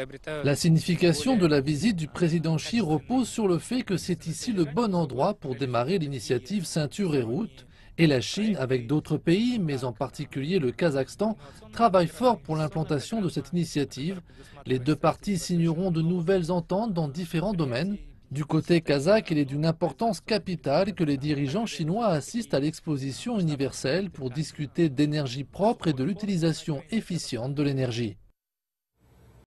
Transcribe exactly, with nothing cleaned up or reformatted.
La signification de la visite du président Xi repose sur le fait que c'est ici le bon endroit pour démarrer l'initiative Ceinture et Route, et la Chine, avec d'autres pays, mais en particulier le Kazakhstan, travaille fort pour l'implantation de cette initiative. Les deux parties signeront de nouvelles ententes dans différents domaines. Du côté kazakh, il est d'une importance capitale que les dirigeants chinois assistent à l'exposition universelle pour discuter d'énergie propre et de l'utilisation efficiente de l'énergie.